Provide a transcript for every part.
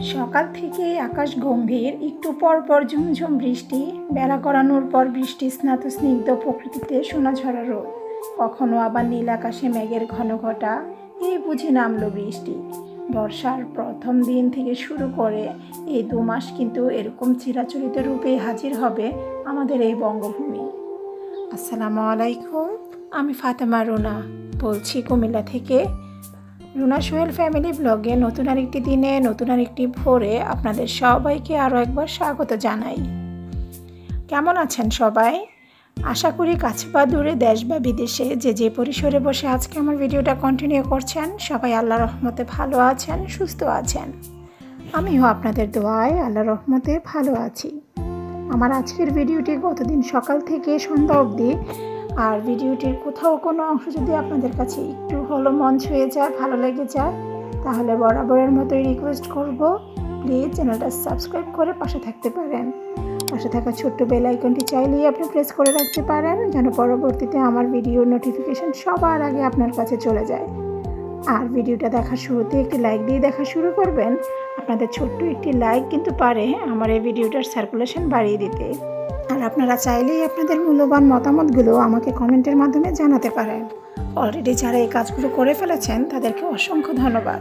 সকাল থেকে আকাশ গম্ভীর, একটু পর পর ঝুমঝুম বৃষ্টি, বেলা গড়ানোর পর বৃষ্টি স্নাত স্নিগ্ধ প্রকৃতিতে সোনা ঝরা রোদ, কখনো আবার নীল আকাশে মেঘের ঘন ঘটা। এই বুঝি নামলো বৃষ্টি। বর্ষার প্রথম দিন থেকে শুরু করে এই 2 মাস কিন্তু এরকম চিরাচরিত রূপেই হাজির হবে আমাদের এই বঙ্গভূমি। আসসালামু আলাইকুম, আমি ফাতেমা রুনা বলছি কুমিল্লা থেকে। রুনা সোহেল ফ্যামিলি ব্লগে নতুন আরেকটি দিনে নতুন আরেকটি ভোরে আপনাদের সবাইকে আরও একবার স্বাগত জানাই। কেমন আছেন সবাই? আশা করি কাছে বা দূরে, দেশ বা বিদেশে যে পরিসরে বসে আজকে আমার ভিডিওটা কন্টিনিউ করছেন, সবাই আল্লাহর রহমতে ভালো আছেন, সুস্থ আছেন। আমিও আপনাদের দোয়ায় আল্লাহর রহমতে ভালো আছি। আমার আজকের ভিডিওটি গতদিন সকাল থেকে সন্ধ্যা অবধি, আর ভিডিওটির কোথাও কোনো অংশ যদি আপনাদের কাছে একটু হলো মন ছুঁয়ে যায়, ভালো লেগে যায়, তাহলে বরাবরের মতোই রিকোয়েস্ট করব, প্লিজ চ্যানেলটা সাবস্ক্রাইব করে পাশে থাকতে পারেন। পাশে থাকা ছোট্ট বেল আইকনটি চাইলেই আপনি প্রেস করে রাখতে পারেন, যেন পরবর্তীতে আমার ভিডিওর নোটিফিকেশন সবার আগে আপনার কাছে চলে যায়। আর ভিডিওটা দেখার শুরুতে একটি লাইক দিয়ে দেখা শুরু করবেন। আপনাদের ছোট্ট একটি লাইক কিন্তু পারে আমার এই ভিডিওটার সার্কুলেশন বাড়িয়ে দিতে। আর আপনারা চাইলেই আপনাদের মূল্যবান মতামতগুলো আমাকে কমেন্টের মাধ্যমে জানাতে পারেন। অলরেডি যারা এই কাজগুলো করে ফেলেছেন তাদেরকে অসংখ্য ধন্যবাদ।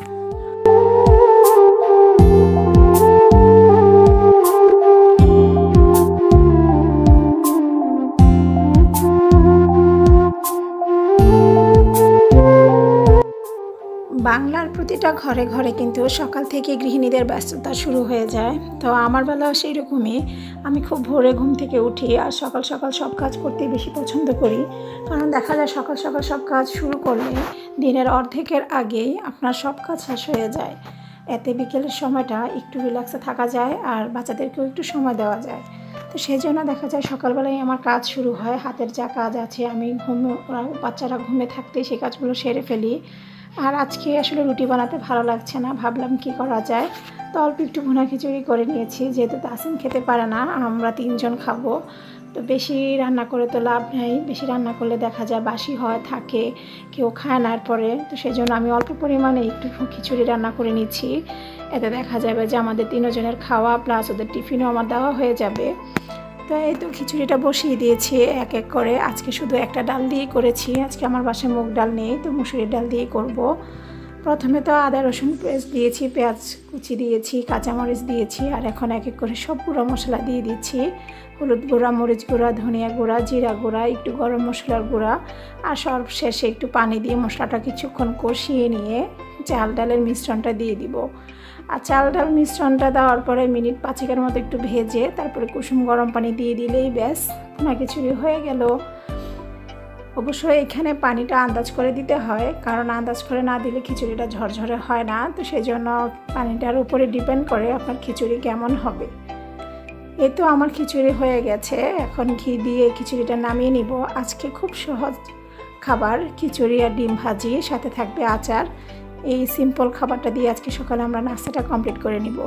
বাংলার প্রতিটা ঘরে ঘরে কিন্তু সকাল থেকে গৃহিণীদের ব্যস্ততা শুরু হয়ে যায়। তো আমার বেলাও সেই রকমই। আমি খুব ভোরে ঘুম থেকে উঠি আর সকাল সকাল সব কাজ করতে বেশি পছন্দ করি, কারণ দেখা যায় সকাল সকাল সব কাজ শুরু করলে দিনের অর্ধেকের আগেই আপনার সব কাজ শেষ হয়ে যায়। এতে বিকেলের সময়টা একটু রিল্যাক্সে থাকা যায় আর বাচ্চাদেরকেও একটু সময় দেওয়া যায়। তো সেই জন্য দেখা যায় সকালবেলায় আমার কাজ শুরু হয়। হাতের যা কাজ আছে আমি বাচ্চারা ঘুমে থাকতে সেই কাজগুলো সেরে ফেলি। আর আজকে আসলে রুটি বানাতে ভালো লাগছে না, ভাবলাম কি করা যায়। তো অল্প একটু ভুনা খিচুড়ি করে নিয়েছি, যেহেতু তাসিম খেতে পারে না, আমরা 3 জন খাবো। তো বেশি রান্না করে তো লাভ নেই, বেশি রান্না করলে দেখা যায় বাসি হয়, থাকে, কেউ খায় না এরপরে। তো সেই জন্য আমি অল্প পরিমাণে একটু খিচুড়ি রান্না করে নিচ্ছি। এতে দেখা যাবে যে আমাদের 3 জনের খাওয়া প্লাস ওদের টিফিনও আমার দেওয়া হয়ে যাবে। তো এই তো খিচুড়িটা বসিয়ে দিয়েছি এক এক করে। আজকে শুধু একটা ডাল দিয়েই করেছি, আজকে আমার বাসায় মুগ ডাল নেই, তো মুসুরির ডাল দিয়েই করব। প্রথমে তো আদা রসুন পেস্ট দিয়েছি, পেঁয়াজ কুচি দিয়েছি, কাঁচামরিচ দিয়েছি, আর এখন এক এক করে সব গুঁড়ো মশলা দিয়ে দিচ্ছি। হলুদ গুঁড়া, মরিচ গুঁড়া, ধনিয়া গুঁড়া, জিরা গুঁড়া, একটু গরম মশলার গুঁড়া, আর সব শেষে একটু পানি দিয়ে মশলাটা কিছুক্ষণ কষিয়ে নিয়ে চাল ডালের মিশ্রণটা দিয়ে দিব। আর চাল ডাল মিশ্রণটা দেওয়ার পরে মিনিট 5-এর মতো একটু ভেজে তারপরে কুসুম গরম পানি দিয়ে দিলেই ব্যাস ভুনা খিচুড়ি হয়ে গেল। অবশ্যই এখানে পানিটা আন্দাজ করে দিতে হয়, কারণ আন্দাজ করে না দিলে খিচুড়িটা ঝরঝরে হয় না। তো সেই জন্য পানিটার উপরে ডিপেন্ড করে আপনার খিচুড়ি কেমন হবে। এই তো আমার খিচুড়ি হয়ে গেছে, এখন ঘি দিয়ে খিচুড়িটা নামিয়ে নিব। আজকে খুব সহজ খাবার, খিচুড়ি আর ডিম ভাজি, সাথে থাকবে আচার। এই সিম্পল খাবারটা দিয়ে আজকে সকালে আমরা নাস্তাটা কমপ্লিট করে নিব।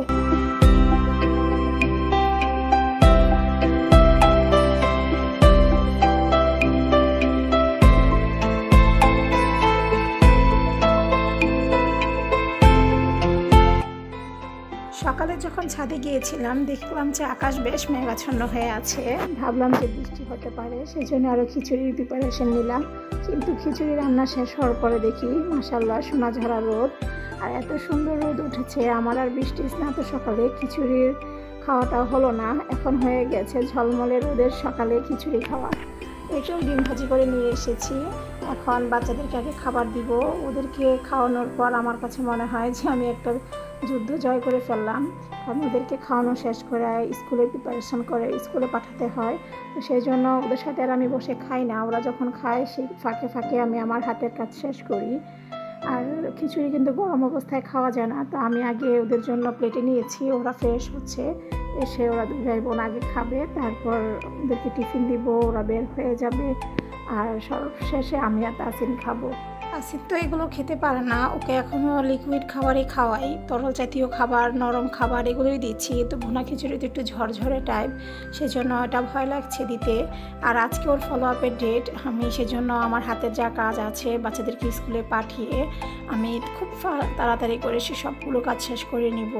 সকালে যখন ছাদে গিয়েছিলাম দেখলাম যে আকাশ বেশ মেঘাচ্ছন্ন হয়ে আছে, ভাবলাম যে বৃষ্টি হতে পারে, সেই জন্য আরও খিচুড়ির প্রিপারেশন নিলাম। কিন্তু খিচুড়ি রান্না শেষ হওয়ার পরে দেখি মাশাআল্লাহ সোনা ঝরা রোদ, আর এত সুন্দর রোদ উঠেছে। আমার আর বৃষ্টি স্নাত সকালে খিচুড়ির খাওয়াটাও হলো না, এখন হয়ে গেছে ঝলমলে রোদের সকালে খিচুড়ি খাওয়া। একটু ডিম ভাজি করে নিয়ে এসেছি, এখন বাচ্চাদেরকে আগে খাবার দিব। ওদেরকে খাওয়ানোর পর আমার কাছে মনে হয় যে আমি একটা যুদ্ধ জয় করে ফেললাম, কারণ ওদেরকে খাওয়ানো শেষ করে স্কুলে প্রিপারেশন করে স্কুলে পাঠাতে হয়। তো সেই জন্য ওদের সাথে আর আমি বসে খাই না, ওরা যখন খায় সেই ফাঁকে ফাঁকে আমি আমার হাতের কাজ শেষ করি। আর খিচুড়ি কিন্তু গরম অবস্থায় খাওয়া যায় না, তো আমি আগে ওদের জন্য প্লেটে নিয়েছি। ওরা ফ্রেশ হচ্ছে, এসে ওরা 2 ভাই বোন আগে খাবে, তারপর ওদেরকে টিফিন দিব, ওরা বের হয়ে যাবে, আর সব শেষে আমি আর তাসিম খাবো। আসিফ তো এগুলো খেতে পারে না, ওকে এখনও লিকুইড খাবারই খাওয়াই, তরল জাতীয় খাবার, নরম খাবার এগুলোই দিচ্ছি। তো ভুনা খিচুড়ি তো একটু ঝরঝরে টাইপ, সেজন্য এটা ভয় লাগছে দিতে। আর আজকে ওর ফলো আপের ডেট, আমি সেজন্য আমার হাতের যা কাজ আছে বাচ্চাদেরকে স্কুলে পাঠিয়ে আমি খুব তাড়াতাড়ি করে সে সবগুলো কাজ শেষ করে নিব।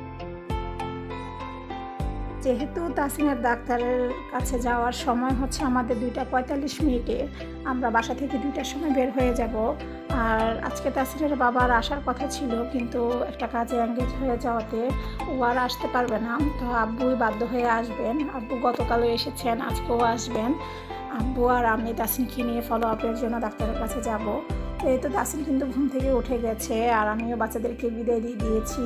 যেহেতু তাসিনের ডাক্তারের কাছে যাওয়ার সময় হচ্ছে আমাদের 2:45 আমরা বাসা থেকে 2টার সময় বের হয়ে যাব। আর আজকে তাসিনের বাবার আসার কথা ছিল, কিন্তু একটা কাজে এঙ্গেজ হয়ে যাওয়াতে ও আর আসতে পারবে না। তো আব্বুই বাধ্য হয়ে আসবেন। আব্বু গতকালও এসেছেন, আজকেও আসবেন। আব্বু আর আমি তাসিনকে নিয়ে ফলো আপের জন্য ডাক্তারের কাছে যাব। তো এই তো তাসিন কিন্তু ঘুম থেকে উঠে গেছে, আর আমিও বাচ্চাদেরকে বিদায় দিয়ে দিয়েছি।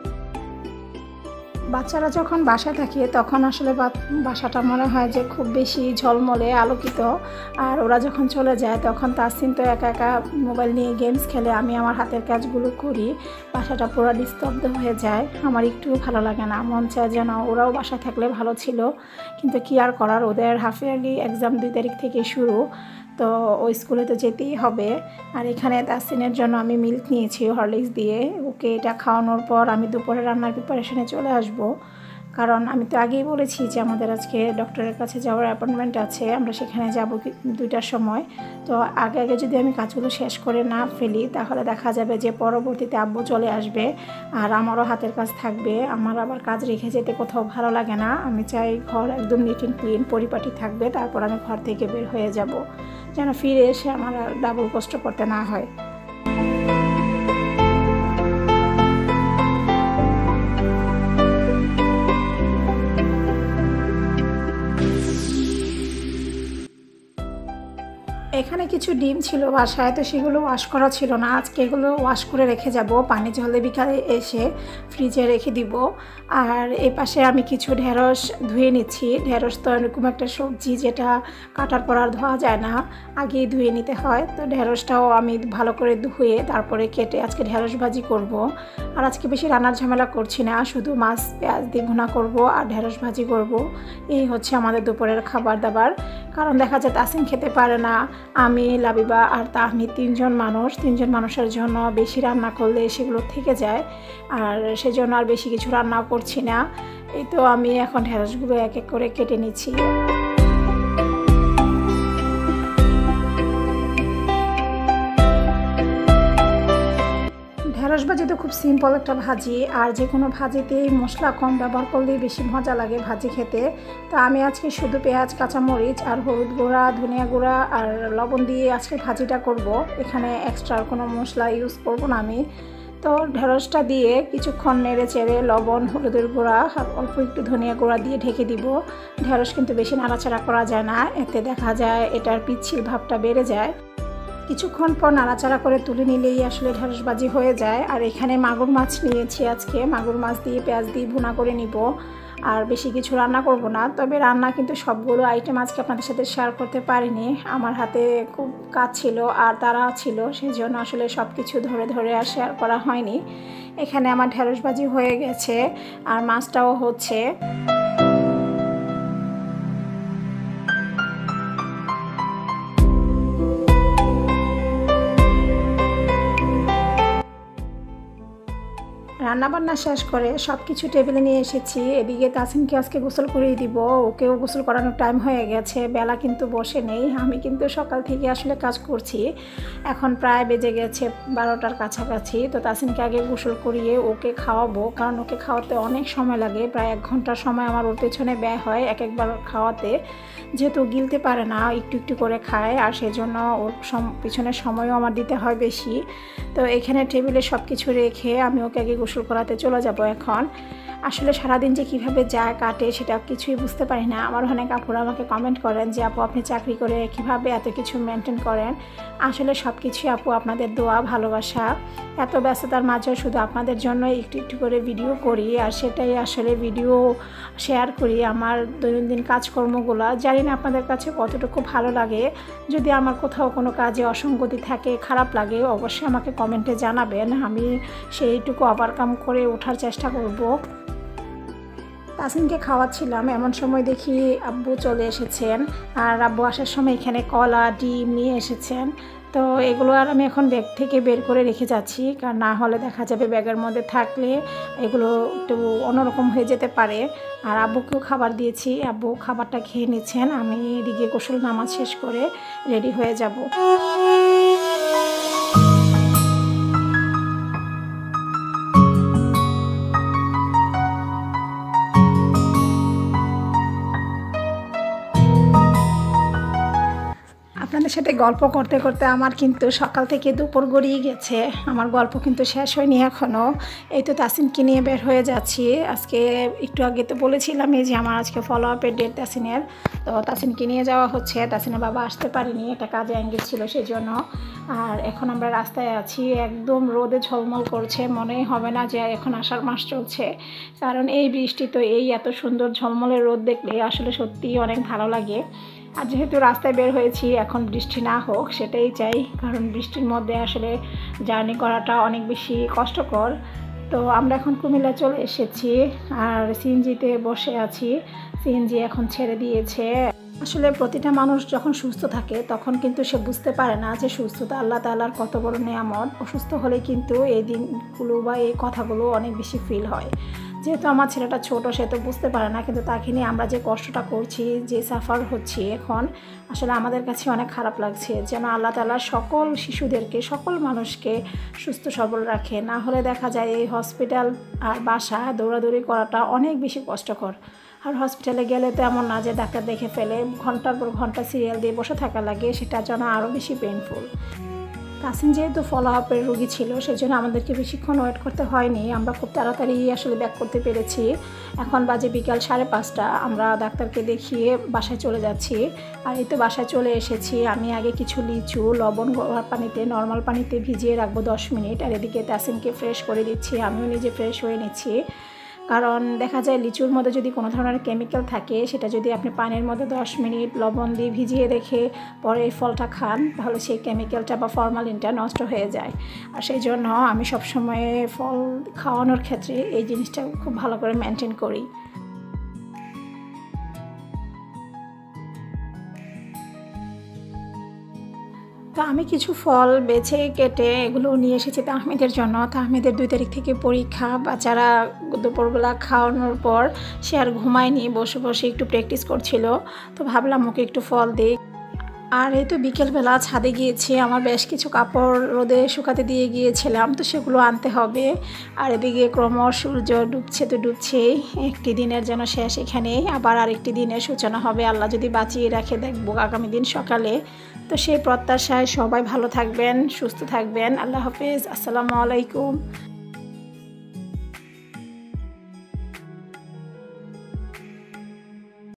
বাচ্চারা যখন বাসায় থাকে তখন আসলে বাসাটা মনে হয় যে খুব বেশি ঝলমলে আলোকিত, আর ওরা যখন চলে যায় তখন তাসিন তো একা একা মোবাইল নিয়ে গেমস খেলে, আমি আমার হাতের কাজগুলো করি, বাসাটা পুরো নিস্তব্ধ হয়ে যায়। আমার একটুও ভালো লাগে না, মন চায় যেন ওরাও বাসায় থাকলে ভালো ছিল, কিন্তু কি আর করার, ওদের হাফ ইয়ারলি এক্সাম 2 তারিখ থেকে শুরু, তো ওই স্কুলে তো যেতেই হবে। আর এখানে তাসিনের জন্য আমি মিল্ক নিয়েছি হরলিক্স দিয়ে, ওকে এটা খাওয়ানোর পর আমি দুপুরে রান্নার প্রিপারেশনে চলে আসব। কারণ আমি তো আগেই বলেছি যে আমাদের আজকে ডক্টরের কাছে যাওয়ার অ্যাপয়েন্টমেন্ট আছে, আমরা সেখানে যাব 2টার সময়। তো আগে আগে যদি আমি কাজগুলো শেষ করে না ফেলি তাহলে দেখা যাবে যে পরবর্তীতে আব্বু চলে আসবে আর আমারও হাতের কাজ থাকবে। আমার আবার কাজ রেখে যেতে কোথাও ভালো লাগে না, আমি চাই ঘর একদম নিট অ্যান্ড ক্লিন পরিপাটি থাকবে, তারপর আমি ঘর থেকে বের হয়ে যাব, যেন ফিরে এসে আমার ডাবল কষ্ট করতে না হয়। এখানে কিছু ডিম ছিল বাসায়, তো সেগুলো ওয়াশ করা ছিল না, আজকে এগুলো ওয়াশ করে রেখে যাব, পানি ঝরলে বিকালে এসে ফ্রিজে রেখে দিব। আর এই পাশে আমি কিছু ঢেঁড়স ধুয়ে নিচ্ছি। ঢেঁড়স তো এরকম একটা সবজি যেটা কাটার পর আর ধোয়া যায় না, আগেই ধুয়ে নিতে হয়। তো ঢেঁড়সটাও আমি ভালো করে ধুয়ে তারপরে কেটে আজকে ঢেঁড়স ভাজি করব। আর আজকে বেশি রান্নার ঝামেলা করছি না, শুধু মাছ পেঁয়াজ দিয়ে ভুনা করব আর ঢেঁড়স ভাজি করব। এই হচ্ছে আমাদের দুপুরের খাবার দাবার। কারণ দেখা যায় তাসিন খেতে পারে না, আমি, লাবিবা আর তাহমি 3জন মানুষের জন্য বেশি রান্না করলে সেগুলো থেকে যায়, আর সেজন্য আর বেশি কিছু রান্নাও করছি না। এই তো আমি এখন ঢেঁড়সগুলো এক এক করে কেটে নিচ্ছি। ঢেঁড়স ভাজি তো খুব সিম্পল একটা ভাজি, আর যে কোনো ভাজিতেই মশলা কম ব্যবহার করলেই বেশি মজা লাগে ভাজি খেতে। তো আমি আজকে শুধু পেঁয়াজ, কাঁচামরিচ আর হলুদ গুঁড়া, ধনিয়া গুঁড়া আর লবণ দিয়ে আজকে ভাজিটা করব। এখানে এক্সট্রা কোনো মশলা ইউজ করব না আমি। তো ঢেঁড়সটা দিয়ে কিছুক্ষণ নেড়ে চেড়ে লবণ, হলুদের গুঁড়া, অল্প একটু ধনিয়া গুঁড়া দিয়ে ঢেকে দিব। ঢেঁড়স কিন্তু বেশি নাড়াচাড়া করা যায় না, এতে দেখা যায় এটার পিচ্ছিল ভাবটা বেড়ে যায়। কিছুক্ষণ পর নাড়াচাড়া করে তুলে নিলেই আসলে ঢেঁড়স ভাজি হয়ে যায়। আর এখানে মাগুর মাছ নিয়েছি, আজকে মাগুর মাছ দিয়ে পেঁয়াজ দিয়ে ভুনা করে নিব, আর বেশি কিছু রান্না করব না। তবে রান্না কিন্তু সবগুলো আইটেম আজকে আপনাদের সাথে শেয়ার করতে পারিনি, আমার হাতে খুব কাজ ছিল আর তারা ছিল, সেই জন্য আসলে সব কিছু ধরে ধরে আর শেয়ার করা হয়নি। এখানে আমার ঢেঁড়স ভাজি হয়ে গেছে আর মাছটাও হচ্ছে। রান্নাবান্না শেষ করে সব কিছু টেবিলে নিয়ে এসেছি। এদিকে তাসিনকে আজকে গোসল করিয়ে দিব, ওকেও গোসল করানোর টাইম হয়ে গেছে, বেলা কিন্তু বসে নেই। আমি কিন্তু সকাল থেকে আসলে কাজ করছি, এখন প্রায় বেজে গেছে 12টার কাছাকাছি। তো তাসিনকে আগে গোসল করিয়ে ওকে খাওয়াবো, কারণ ওকে খাওয়াতে অনেক সময় লাগে, প্রায় 1 ঘন্টার সময় আমার ওর পেছনে ব্যয় হয় একবার খাওয়াতে। যেহেতু গিলতে পারে না, একটু একটু করে খায়, আর সেজন্য ওর পিছনের সময়ও আমার দিতে হয় বেশি। তো এখানে টেবিলে সব কিছু রেখে আমি ওকে আগে গোসল করাতে চলে যাব। এখন আসলে সারাদিন যে কীভাবে যায় কাটে সেটা কিছুই বুঝতে পারি না। আমার অনেক আপুরা আমাকে কমেন্ট করেন যে আপু আপনি চাকরি করে কীভাবে এত কিছু মেনটেন করেন। আসলে সব কিছুই আপু আপনাদের দোয়া, ভালোবাসা। এত ব্যস্ততার মাঝেও শুধু আপনাদের জন্য একটু একটু করে ভিডিও করি, আর সেটাই আসলে ভিডিও শেয়ার করি আমার দৈনন্দিন কাজকর্মগুলো। জানি না আপনাদের কাছে কতটুকু ভালো লাগে। যদি আমার কোথাও কোনো কাজে অসঙ্গতি থাকে, খারাপ লাগে, অবশ্যই আমাকে কমেন্টে জানাবেন, আমি সেইটুকু ওভারকাম করে ওঠার চেষ্টা করব। তাসিনকে খাওয়াচ্ছিলাম, এমন সময় দেখি আব্বু চলে এসেছেন, আর আব্বু আসার সময় এখানে কলা, ডিম নিয়ে এসেছেন। তো এগুলো আর আমি এখন ব্যাগ থেকে বের করে রেখে যাচ্ছি, কারণ না হলে দেখা যাবে ব্যাগের মধ্যে থাকলে এগুলো একটু অন্যরকম হয়ে যেতে পারে। আর আব্বুকেও খাবার দিয়েছি, আব্বু খাবারটা খেয়ে নিচ্ছেন, আমি এদিকে গোসল নামাজ শেষ করে রেডি হয়ে যাব। আপনাদের সাথে গল্প করতে করতে আমার কিন্তু সকাল থেকে দুপুর গড়িয়ে গেছে, আমার গল্প কিন্তু শেষ হয়নি এখনও। এই তো তাসিনকে নিয়ে বের হয়ে যাচ্ছি। আজকে একটু আগে তো বলেছিলামই যে আমার আজকে ফলো আপের ডেট তাসিনের, তো তাসিনকে নিয়ে যাওয়া হচ্ছে। তাসিনের বাবা আসতে পারেনি, একটা কাজে এঙ্গেজ ছিল সেই জন্য। আর এখন আমরা রাস্তায় আছি, একদম রোদে ঝলমল করছে, মনেই হবে না যে এখন আষাঢ় মাস চলছে, কারণ এই বৃষ্টি তো এই এত সুন্দর ঝলমলের রোদ দেখলে আসলে সত্যিই অনেক ভালো লাগে। আর যেহেতু রাস্তায় বের হয়েছি, এখন বৃষ্টি না হোক সেটাই চাই, কারণ বৃষ্টির মধ্যে আসলে জার্নি করাটা অনেক বেশি কষ্টকর। তো আমরা এখন কুমিল্লা চলে এসেছি আর সিএনজিতে বসে আছি। সিএনজি এখন ছেড়ে দিয়েছে। আসলে প্রতিটা মানুষ যখন সুস্থ থাকে তখন কিন্তু সে বুঝতে পারে না যে সুস্থতা আল্লাহ তাআলার কত বড় নেয়ামত। অসুস্থ হলে কিন্তু এই দিনগুলো বা এই কথাগুলো অনেক বেশি ফিল হয়। যেহেতু আমার ছেলেটা ছোট, সে তো বুঝতে পারে না, কিন্তু তাকে নিয়ে আমরা যে কষ্টটা করছি, যে সাফার হচ্ছি এখন, আসলে আমাদের কাছে অনেক খারাপ লাগছে। যেন আল্লাহ তাআলা সকল শিশুদেরকে, সকল মানুষকে সুস্থ সবল রাখে, না হলে দেখা যায় এই হসপিটাল আর বাসা দৌড়াদৌড়ি করাটা অনেক বেশি কষ্টকর। আর হসপিটালে গেলে তো এমন না যে ডাক্তার দেখে ফেলে, ঘন্টার পর ঘন্টা সিরিয়াল দিয়ে বসে থাকা লাগে, সেটা যেন আরও বেশি পেইনফুল। তাসিন যেহেতু ফলো আপের রোগী ছিল, সেজন্য আমাদেরকে বেশিক্ষণ ওয়েট করতে হয়নি, আমরা খুব তাড়াতাড়ি আসলে ব্যাক করতে পেরেছি। এখন বাজে বিকাল 5:30, আমরা ডাক্তারকে দেখিয়ে বাসায় চলে যাচ্ছি। আর এই তো বাসায় চলে এসেছি। আমি আগে কিছু লিচু লবণ গরম পানিতে, নর্মাল পানিতে ভিজিয়ে রাখবো 10 মিনিট, আর এদিকে তাসিনকে ফ্রেশ করে দিচ্ছি, আমিও নিজে ফ্রেশ হয়ে নিচ্ছি। কারণ দেখা যায় লিচুর মধ্যে যদি কোনো ধরনের কেমিক্যাল থাকে, সেটা যদি আপনি পানির মধ্যে 10 মিনিট লবণ দিয়ে ভিজিয়ে রেখে পরে এই ফলটা খান, তাহলে সেই কেমিক্যালটা বা ফরমালিনটা নষ্ট হয়ে যায়। আর সেই জন্য আমি সবসময় ফল খাওয়ানোর ক্ষেত্রে এই জিনিসটা খুব ভালো করে মেনটেন করি। তো আমি কিছু ফল বেছে কেটে এগুলো নিয়ে এসেছি তাহমিদের জন্য। তাহমিদের 2 তারিখ থেকে পরীক্ষা। বাচ্চারা দুপুরবেলা খাওয়ানোর পর সে আর ঘুমায়নি, বসে বসে একটু প্র্যাকটিস করছিল, তো ভাবলাম ওকে একটু ফল দিই। আর এই তো বিকেলবেলা ছাদে গিয়েছি, আমার বেশ কিছু কাপড় রোদে শুকাতে দিয়ে গিয়েছিলাম, তো সেগুলো আনতে হবে। আর এদিকে ক্রমশ সূর্য ডুবছে তো ডুবছেই, একটি দিনের যেন শেষ এখানেই, আবার আরেকটি দিনের সূচনা হবে, আল্লাহ যদি বাঁচিয়ে রাখে দেখব আগামী দিন সকালে। তো সেই প্রত্যাশায় সবাই ভালো থাকবেন, সুস্থ থাকবেন। আল্লাহ হাফেজ, আসসালামু আলাইকুম।